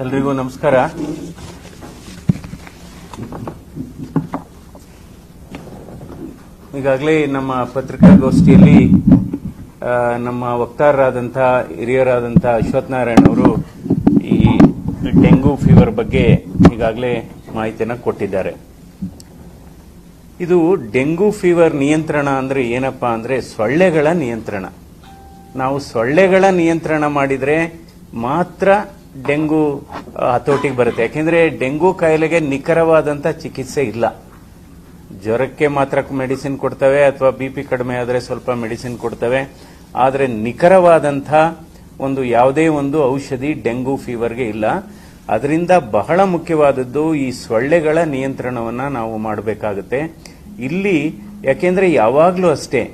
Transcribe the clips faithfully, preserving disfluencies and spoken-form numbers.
ಎಲ್ರಿಗೂ ನಮಸ್ಕಾರ. ಈಗಾಗಲೇ ನಮ್ಮ ಪತ್ರಿಕಾಗೋಷ್ಠಿಯಲ್ಲಿ ನಮ್ಮ ವಕ್ತಾರರಾದಂಥ ಹಿರಿಯರಾದಂಥ ಅಶ್ವಥ್ ನಾರಾಯಣ್ ಅವರು ಈ ಡೆಂಗು ಫೀವರ್ ಬಗ್ಗೆ ಈಗಾಗಲೇ ಮಾಹಿತಿಯನ್ನು ಕೊಟ್ಟಿದ್ದಾರೆ. ಇದು ಡೆಂಗು ಫೀವರ್ ನಿಯಂತ್ರಣ ಅಂದ್ರೆ ಏನಪ್ಪಾ ಅಂದ್ರೆ ಸೊಳ್ಳೆಗಳ ನಿಯಂತ್ರಣ. ನಾವು ಸೊಳ್ಳೆಗಳ ನಿಯಂತ್ರಣ ಮಾಡಿದ್ರೆ ಮಾತ್ರ ಡೆಂಗು ಹತೋಟಿಗೆ ಬರುತ್ತೆ. ಯಾಕೆಂದ್ರೆ ಡೆಂಗು ಕಾಯಿಲೆಗೆ ನಿಖರವಾದಂತ ಚಿಕಿತ್ಸೆ ಇಲ್ಲ. ಜ್ವರಕ್ಕೆ ಮಾತ್ರ ಮೆಡಿಸಿನ್ ಕೊಡ್ತವೆ ಅಥವಾ ಬಿಪಿ ಕಡಿಮೆ ಆದರೆ ಸ್ವಲ್ಪ ಮೆಡಿಸಿನ್ ಕೊಡ್ತವೆ. ಆದರೆ ನಿಖರವಾದಂಥ ಒಂದು ಯಾವುದೇ ಒಂದು ಔಷಧಿ ಡೆಂಗು ಫೀವರ್ಗೆ ಇಲ್ಲ. ಅದರಿಂದ ಬಹಳ ಮುಖ್ಯವಾದದ್ದು ಈ ಸೊಳ್ಳೆಗಳ ನಿಯಂತ್ರಣವನ್ನ ನಾವು ಮಾಡಬೇಕಾಗುತ್ತೆ. ಇಲ್ಲಿ ಯಾಕೆಂದ್ರೆ ಯಾವಾಗಲೂ ಅಷ್ಟೇ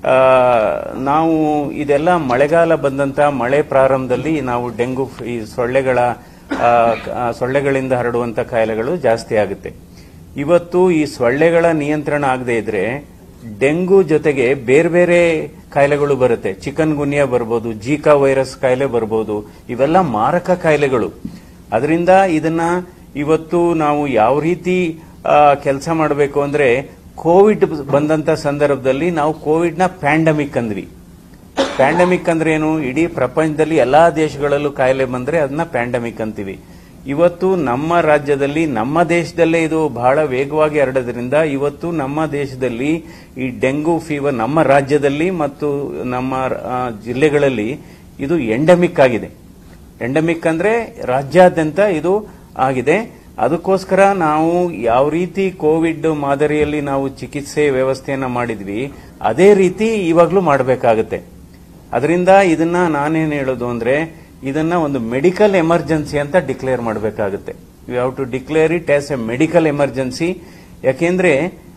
ನಾವು ಇದೆಲ್ಲ ಮಳೆಗಾಲ ಬಂದಂತ ಮಳೆ ಪ್ರಾರಂಭದಲ್ಲಿ ನಾವು ಡೆಂಗು ಈ ಸೊಳ್ಳೆಗಳ ಸೊಳ್ಳೆಗಳಿಂದ ಹರಡುವಂತ ಕಾಯಿಲೆಗಳು ಜಾಸ್ತಿ ಆಗುತ್ತೆ. ಇವತ್ತು ಈ ಸೊಳ್ಳೆಗಳ ನಿಯಂತ್ರಣ ಆಗದೆ ಇದ್ರೆ ಡೆಂಗು ಜೊತೆಗೆ ಬೇರೆ ಬೇರೆ ಕಾಯಿಲೆಗಳು ಬರುತ್ತೆ. ಚಿಕನ್ ಗುನ್ಯಾ ಬರ್ಬೋದು, ಜೀಕಾ ವೈರಸ್ ಕಾಯಿಲೆ ಬರ್ಬೋದು. ಇವೆಲ್ಲ ಮಾರಕ ಕಾಯಿಲೆಗಳು. ಅದರಿಂದ ಇದನ್ನ ಇವತ್ತು ನಾವು ಯಾವ ರೀತಿ ಕೆಲಸ ಮಾಡಬೇಕು ಅಂದ್ರೆ, ಕೋವಿಡ್ ಬಂದಂತ ಸಂದರ್ಭದಲ್ಲಿ ನಾವು ಕೋವಿಡ್ ನ ಪ್ಯಾಂಡಮಿಕ್ ಅಂದ್ವಿ. ಪ್ಯಾಂಡಮಿಕ್ ಅಂದ್ರೆ ಏನು? ಇಡೀ ಪ್ರಪಂಚದಲ್ಲಿ ಎಲ್ಲಾ ದೇಶಗಳಲ್ಲೂ ಕಾಯಿಲೆ ಬಂದ್ರೆ ಅದನ್ನ ಪ್ಯಾಂಡಮಿಕ್ ಅಂತೀವಿ. ಇವತ್ತು ನಮ್ಮ ರಾಜ್ಯದಲ್ಲಿ, ನಮ್ಮ ದೇಶದಲ್ಲೇ ಇದು ಬಹಳ ವೇಗವಾಗಿ ಹರಡೋದ್ರಿಂದ ಇವತ್ತು ನಮ್ಮ ದೇಶದಲ್ಲಿ ಈ ಡೆಂಗು ಫೀವರ್ ನಮ್ಮ ರಾಜ್ಯದಲ್ಲಿ ಮತ್ತು ನಮ್ಮ ಜಿಲ್ಲೆಗಳಲ್ಲಿ ಇದು ಎಂಡೆಮಿಕ್ ಆಗಿದೆ. ಎಂಡೆಮಿಕ್ ಅಂದ್ರೆ ರಾಜ್ಯಾದ್ಯಂತ ಇದು ಆಗಿದೆ. ಅದಕ್ಕೋಸ್ಕರ ನಾವು ಯಾವ ರೀತಿ ಕೋವಿಡ್ ಮಾದರಿಯಲ್ಲಿ ನಾವು ಚಿಕಿತ್ಸೆ ವ್ಯವಸ್ಥೆಯನ್ನ ಮಾಡಿದ್ವಿ ಅದೇ ರೀತಿ ಇವಾಗಲೂ ಮಾಡಬೇಕಾಗುತ್ತೆ. ಅದರಿಂದ ಇದನ್ನ ನಾನೇನು ಹೇಳೋದು ಅಂದ್ರೆ, ಇದನ್ನ ಒಂದು ಮೆಡಿಕಲ್ ಎಮರ್ಜೆನ್ಸಿ ಅಂತ ಡಿಕ್ಲೇರ್ ಮಾಡಬೇಕಾಗುತ್ತೆ. You have to declare it as a medical emergency. ಯಾಕೆಂದ್ರೆ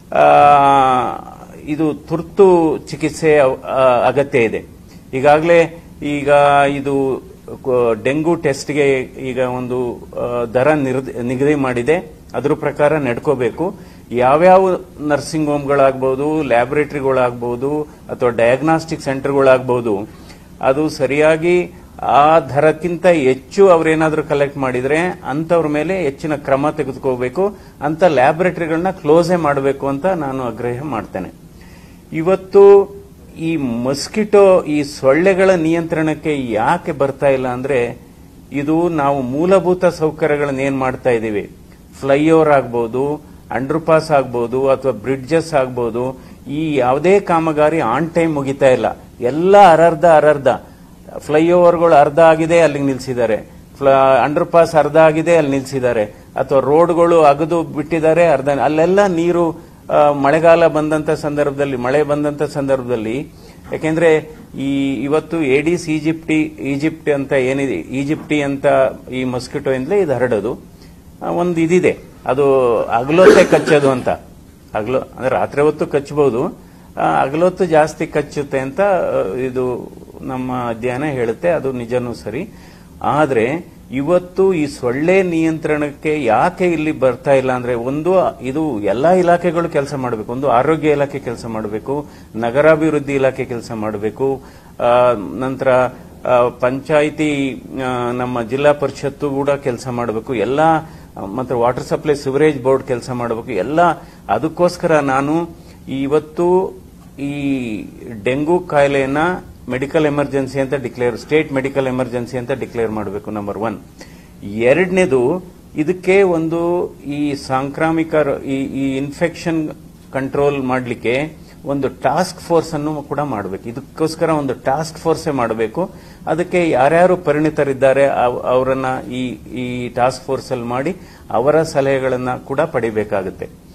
ಇದು ತುರ್ತು ಚಿಕಿತ್ಸೆ ಅಗತ್ಯ ಇದೆ. ಈಗಾಗಲೇ ಈಗ ಇದು ಡೆಂಗು ಟೆಸ್ಟ್ಗೆ ಈಗ ಒಂದು ದರ ನಿಗದಿ ಮಾಡಿದೆ. ಅದ್ರ ಪ್ರಕಾರ ನಡ್ಕೋಬೇಕು. ಯಾವ್ಯಾವ ನರ್ಸಿಂಗ್ ಹೋಮ್ಗಳಾಗಬಹುದು, ಲ್ಯಾಬೊರೇಟರಿಗಳಾಗಬಹುದು ಅಥವಾ ಡಯಾಗ್ನಾಸ್ಟಿಕ್ ಸೆಂಟರ್ಗಳಾಗಬಹುದು, ಅದು ಸರಿಯಾಗಿ ಆ ದರಕ್ಕಿಂತ ಹೆಚ್ಚು ಅವರೇನಾದ್ರೂ ಕಲೆಕ್ಟ್ ಮಾಡಿದ್ರೆ ಅಂತವ್ರ ಮೇಲೆ ಹೆಚ್ಚಿನ ಕ್ರಮ ತೆಗೆದುಕೋಬೇಕು. ಅಂತ ಲ್ಯಾಬೊರೇಟರಿಗಳನ್ನ ಕ್ಲೋಸೇ ಮಾಡಬೇಕು ಅಂತ ನಾನು ಆಗ್ರಹ ಮಾಡ್ತೇನೆ. ಇವತ್ತು ಈ ಮಸ್ಕಿಟೋ ಈ ಸೊಳ್ಳೆಗಳ ನಿಯಂತ್ರಣಕ್ಕೆ ಯಾಕೆ ಬರ್ತಾ ಇಲ್ಲ ಅಂದ್ರೆ, ಇದು ನಾವು ಮೂಲಭೂತ ಸೌಕರ್ಯಗಳನ್ನ ಏನ್ ಮಾಡ್ತಾ ಇದೀವಿ, ಫ್ಲೈಓವರ್ ಆಗ್ಬಹುದು, ಅಂಡರ್ ಪಾಸ್ ಆಗ್ಬಹುದು ಅಥವಾ ಬ್ರಿಡ್ಜಸ್ ಆಗ್ಬಹುದು, ಈ ಯಾವುದೇ ಕಾಮಗಾರಿ ಆನ್ ಟೈಮ್ ಮುಗಿತಾ ಇಲ್ಲ. ಎಲ್ಲ ಅರ್ಧ ಅರ್ಧ ಫ್ಲೈಓವರ್ಗಳು ಅರ್ಧ ಆಗಿದೆ, ಅಲ್ಲಿಗೆ ನಿಲ್ಸಿದ್ದಾರೆ. ಅಂಡರ್ ಪಾಸ್ ಅರ್ಧ ಆಗಿದೆ, ಅಲ್ಲಿ ನಿಲ್ಸಿದ್ದಾರೆ. ಅಥವಾ ರೋಡ್ಗಳು ಅಗದು ಬಿಟ್ಟಿದ್ದಾರೆ ಅರ್ಧ. ಅಲ್ಲೆಲ್ಲ ನೀರು ಮಳೆಗಾಲ ಬಂದಂತ ಸಂದರ್ಭದಲ್ಲಿ, ಮಳೆ ಬಂದಂತ ಸಂದರ್ಭದಲ್ಲಿ, ಯಾಕೆಂದ್ರೆ ಈ ಇವತ್ತು ಏಡಿಸ್ ಈಜಿಪ್ಟಿ ಈಜಿಪ್ಟ್ ಅಂತ ಏನಿದೆ, ಈಜಿಪ್ಟಿ ಅಂತ ಈ ಮಸ್ಕಿಟೋ ಇಂದಲೇ ಇದು ಹರಡೋದು. ಒಂದು ಇದಿದೆ, ಅದು ಹಗಲೊತ್ತೆ ಕಚ್ಚೋದು ಅಂತ. ಹಗಲು ಅಂದ್ರೆ ರಾತ್ರಿ ಹೊತ್ತು ಕಚ್ಚಬಹುದು, ಹಗಲೊತ್ತು ಜಾಸ್ತಿ ಕಚ್ಚುತ್ತೆ ಅಂತ ಇದು ನಮ್ಮ ಅಧ್ಯಯನ ಹೇಳುತ್ತೆ. ಅದು ನಿಜನೂ ಸರಿ. ಆದ್ರೆ ಇವತ್ತು ಈ ಸೊಳ್ಳೆ ನಿಯಂತ್ರಣಕ್ಕೆ ಯಾಕೆ ಇಲ್ಲಿ ಬರ್ತಾ ಇಲ್ಲ ಅಂದ್ರೆ, ಒಂದು ಇದು ಎಲ್ಲಾ ಇಲಾಖೆಗಳು ಕೆಲಸ ಮಾಡಬೇಕು. ಒಂದು ಆರೋಗ್ಯ ಇಲಾಖೆ ಕೆಲಸ ಮಾಡಬೇಕು, ನಗರಾಭಿವೃದ್ಧಿ ಇಲಾಖೆ ಕೆಲಸ ಮಾಡಬೇಕು, ನಂತರ ಪಂಚಾಯಿತಿ ನಮ್ಮ ಜಿಲ್ಲಾ ಪರಿಷತ್ತು ಕೂಡ ಕೆಲಸ ಮಾಡಬೇಕು, ಎಲ್ಲ ಮತ್ತೆ ವಾಟರ್ ಸಪ್ಲೈ ಸಿವರೇಜ್ ಬೋರ್ಡ್ ಕೆಲಸ ಮಾಡಬೇಕು ಎಲ್ಲ. ಅದಕ್ಕೋಸ್ಕರ ನಾನು ಇವತ್ತು ಈ ಡೆಂಗು ಕಾಯಿಲೆಯನ್ನ ಮೆಡಿಕಲ್ ಎಮರ್ಜೆನ್ಸಿ ಅಂತ ಡಿಕ್ಲೇರ್, ಸ್ಟೇಟ್ ಮೆಡಿಕಲ್ ಎಮರ್ಜೆನ್ಸಿ ಅಂತ ಡಿಕ್ಲೇರ್ ಮಾಡಬೇಕು, ನಂಬರ್ ಒನ್. ಎರಡನೇದು, ಇದಕ್ಕೆ ಒಂದು ಈ ಸಾಂಕ್ರಾಮಿಕ ಈ ಇನ್ಫೆಕ್ಷನ್ ಕಂಟ್ರೋಲ್ ಮಾಡಲಿಕ್ಕೆ ಒಂದು ಟಾಸ್ಕ್ ಫೋರ್ಸ್ ಅನ್ನು ಕೂಡ ಮಾಡಬೇಕು. ಇದಕ್ಕೋಸ್ಕರ ಒಂದು ಟಾಸ್ಕ್ ಫೋರ್ಸೇ ಮಾಡಬೇಕು. ಅದಕ್ಕೆ ಯಾರ್ಯಾರು ಪರಿಣಿತರಿದ್ದಾರೆ ಅವರನ್ನ ಈ ಈ ಟಾಸ್ಕ್ ಫೋರ್ಸ್ ಅಲ್ಲಿ ಮಾಡಿ ಅವರ ಸಲಹೆಗಳನ್ನ ಕೂಡ ಪಡಿಬೇಕಾಗುತ್ತೆ.